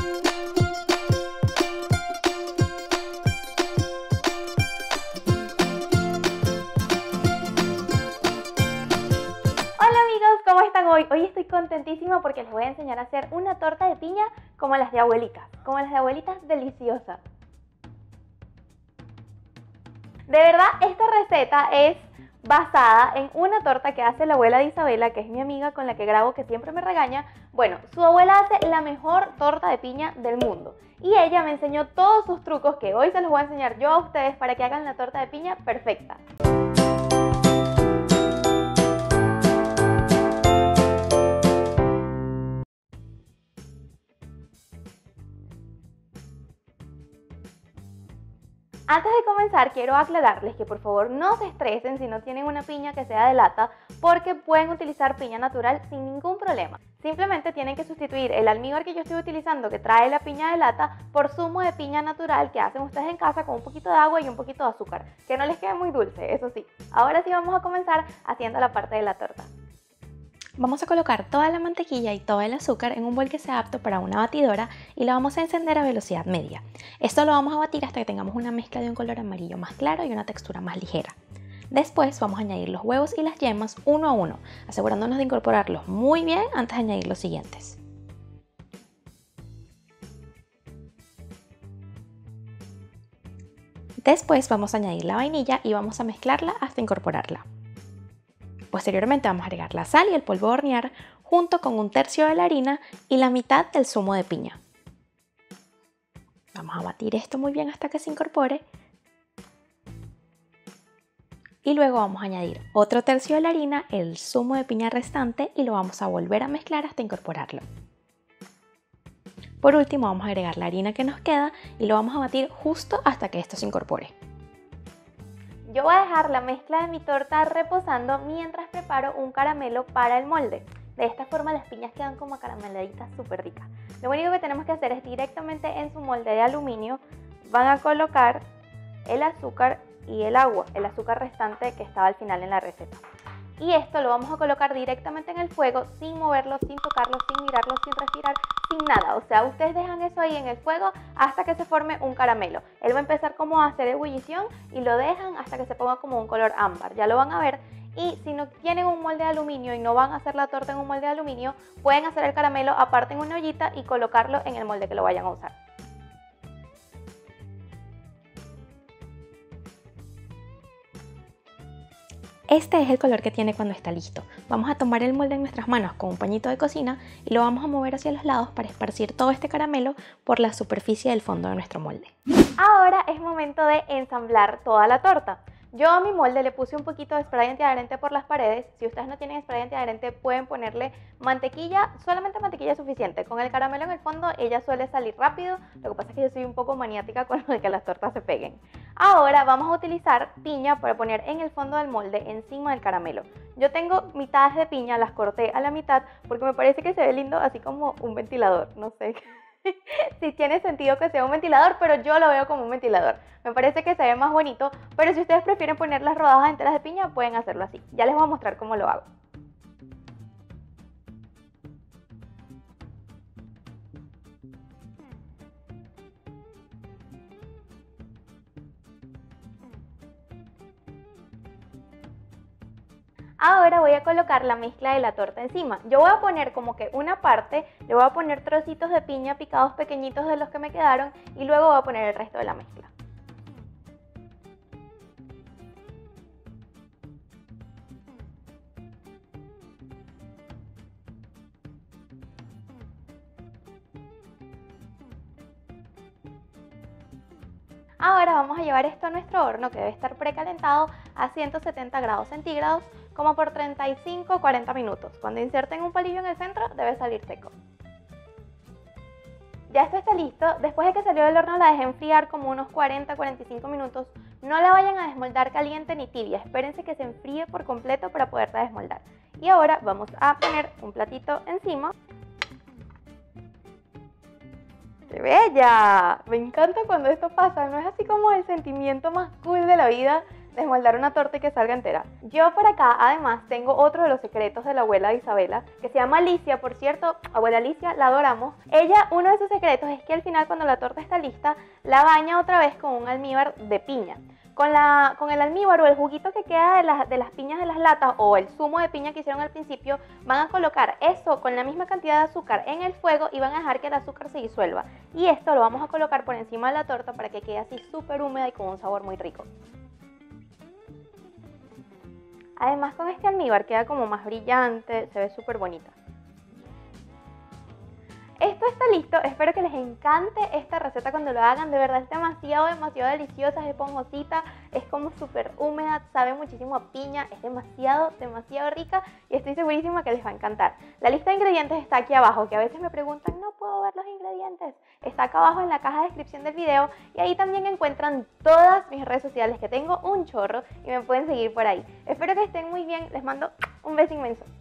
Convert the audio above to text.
Hola amigos, ¿cómo están hoy? Hoy estoy contentísima porque les voy a enseñar a hacer una torta de piña como las de abuelitas deliciosas. De verdad, esta receta es basada en una torta que hace la abuela de Isabela, que es mi amiga con la que grabo, que siempre me regaña. Bueno, su abuela hace la mejor torta de piña del mundo y ella me enseñó todos sus trucos que hoy se los voy a enseñar yo a ustedes para que hagan la torta de piña perfecta. Antes de comenzar, quiero aclararles que por favor no se estresen si no tienen una piña que sea de lata, porque pueden utilizar piña natural sin ningún problema. Simplemente tienen que sustituir el almíbar que yo estoy utilizando, que trae la piña de lata, por zumo de piña natural que hacen ustedes en casa con un poquito de agua y un poquito de azúcar. Que no les quede muy dulce, eso sí. Ahora sí vamos a comenzar haciendo la parte de la torta. Vamos a colocar toda la mantequilla y todo el azúcar en un bol que sea apto para una batidora y la vamos a encender a velocidad media. Esto lo vamos a batir hasta que tengamos una mezcla de un color amarillo más claro y una textura más ligera. Después vamos a añadir los huevos y las yemas uno a uno, asegurándonos de incorporarlos muy bien antes de añadir los siguientes. Después vamos a añadir la vainilla y vamos a mezclarla hasta incorporarla. Posteriormente vamos a agregar la sal y el polvo de hornear junto con un tercio de la harina y la mitad del zumo de piña. Vamos a batir esto muy bien hasta que se incorpore. Y luego vamos a añadir otro tercio de la harina, el zumo de piña restante y lo vamos a volver a mezclar hasta incorporarlo. Por último vamos a agregar la harina que nos queda y lo vamos a batir justo hasta que esto se incorpore. Yo voy a dejar la mezcla de mi torta reposando mientras preparo un caramelo para el molde. De esta forma las piñas quedan como carameladitas súper ricas. Lo único que tenemos que hacer es directamente en su molde de aluminio van a colocar el azúcar y el agua, el azúcar restante que estaba al final en la receta. Y esto lo vamos a colocar directamente en el fuego sin moverlo, sin tocarlo, sin mirarlo, sin respirar, sin nada. O sea, ustedes dejan eso ahí en el fuego hasta que se forme un caramelo. Él va a empezar como a hacer ebullición y lo dejan hasta que se ponga como un color ámbar. Ya lo van a ver. Y si no tienen un molde de aluminio y no van a hacer la torta en un molde de aluminio, pueden hacer el caramelo aparte en una ollita y colocarlo en el molde que lo vayan a usar. Este es el color que tiene cuando está listo. Vamos a tomar el molde en nuestras manos con un pañito de cocina y lo vamos a mover hacia los lados para esparcir todo este caramelo por la superficie del fondo de nuestro molde. Ahora es momento de ensamblar toda la torta. Yo a mi molde le puse un poquito de spray antiadherente por las paredes. Si ustedes no tienen spray antiadherente pueden ponerle mantequilla, solamente mantequilla es suficiente. Con el caramelo en el fondo ella suele salir rápido, lo que pasa es que yo soy un poco maniática con lo de que las tortas se peguen. Ahora vamos a utilizar piña para poner en el fondo del molde encima del caramelo. Yo tengo mitades de piña, las corté a la mitad porque me parece que se ve lindo así como un ventilador, no sé si tiene sentido que sea un ventilador, pero yo lo veo como un ventilador. Me parece que se ve más bonito, pero si ustedes prefieren poner las rodajas enteras de piña, pueden hacerlo así. Ya les voy a mostrar cómo lo hago. Ahora voy a colocar la mezcla de la torta encima. Yo voy a poner como que una parte, le voy a poner trocitos de piña picados pequeñitos de los que me quedaron y luego voy a poner el resto de la mezcla. Ahora vamos a llevar esto a nuestro horno que debe estar precalentado a 170 grados centígrados como por 35 o 40 minutos. Cuando inserten un palillo en el centro debe salir seco. Ya esto está listo. Después de que salió del horno la dejé enfriar como unos 40-45 minutos. No la vayan a desmoldar caliente ni tibia, espérense que se enfríe por completo para poderla desmoldar. Y ahora vamos a poner un platito encima. ¡Qué bella! Me encanta cuando esto pasa, ¿no es así como el sentimiento más cool de la vida? desmoldar una torta y que salga entera. Yo por acá además tengo otro de los secretos de la abuela Isabela, que se llama Alicia, por cierto, abuela Alicia, la adoramos. Ella, uno de sus secretos es que al final cuando la torta está lista, la baña otra vez con un almíbar de piña. Con el almíbar o el juguito que queda de las piñas de las latas o el zumo de piña que hicieron al principio, van a colocar eso con la misma cantidad de azúcar en el fuego y van a dejar que el azúcar se disuelva. Y esto lo vamos a colocar por encima de la torta para que quede así súper húmeda y con un sabor muy rico. Además con este almíbar queda como más brillante, se ve súper bonita. Esto está listo, espero que les encante esta receta cuando lo hagan, de verdad es demasiado deliciosa, es esponjosita, es como súper húmeda, sabe muchísimo a piña, es demasiado rica y estoy segurísima que les va a encantar. La lista de ingredientes está aquí abajo, que a veces me preguntan, no puedo ver los ingredientes, está acá abajo en la caja de descripción del video y ahí también encuentran todas mis redes sociales, que tengo un chorro y me pueden seguir por ahí. Espero que estén muy bien, les mando un beso inmenso.